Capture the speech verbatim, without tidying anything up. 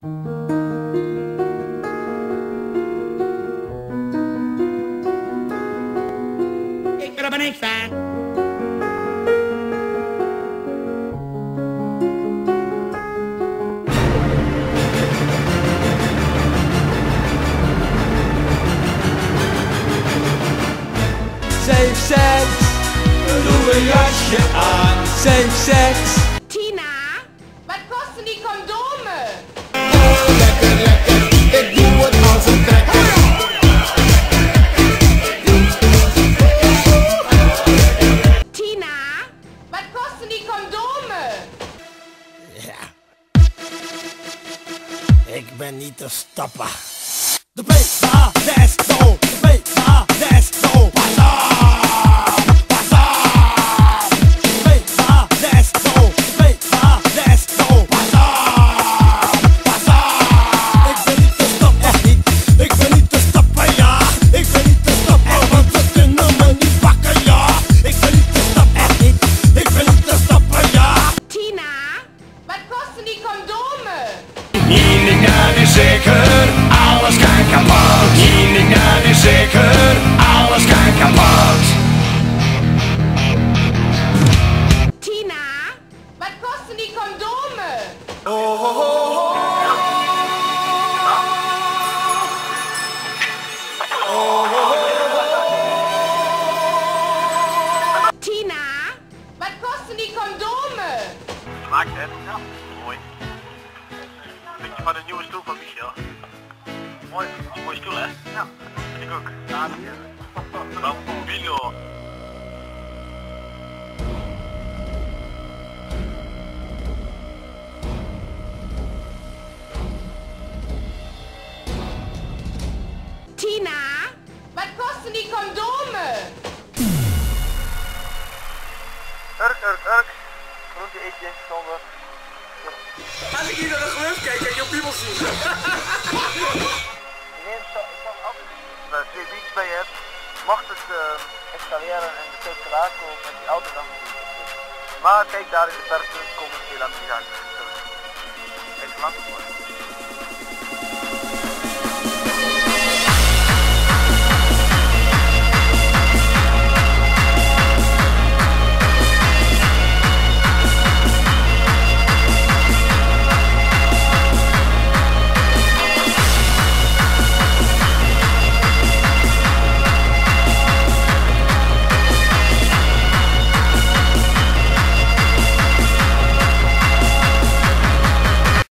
Ik ben er maar niks van. Safe sex, doe een jasje aan. Safe sex. Tina, wat kosten die condomen? Oh, lekker, lekker, ik doe het als een trekker. Tina, wat kosten die condomen? Ja. Ik ben niet te stoppen. De P A S O, de P A S O, pas op, pas op. De P A S O, de P A S O, pas op, pas op. Ik ben niet te stoppen, echt niet. Ik ben niet te stoppen, ja. Ik ben niet te stoppen, want ze kunnen me niet pakken, ja. Ik ben niet te stoppen, echt niet. Ik ben niet te stoppen, ja. Tina, wat kosten die condomen? Niemand is zeker, alles kan kapot. Niemand is zeker, alles kan kapot. Tina, wat kosten die condomen? Oh, oh, oh, oh. Tina, wat kosten die condomen? Smaakt het? Ja, mooi. Beetje van de nieuwe stoel van Michel. Mooi, mooie stoel hè? Ja, ik ook. Ja, Bambino. Tina, wat kosten die condomen? Urk, urk, urk. Groente eetje, zonder. Als ik hier naar de gluf kijk, kan je op piemel zien. Neem zo, ik kan af. Als je twee biertjes bij je hebt, mocht het uh, escaleren en de tijd klaar komen met die auto dan moet je het doen. Maar kijk daar in de verte, komen heel lang die zaken. Kijk, laat het maar.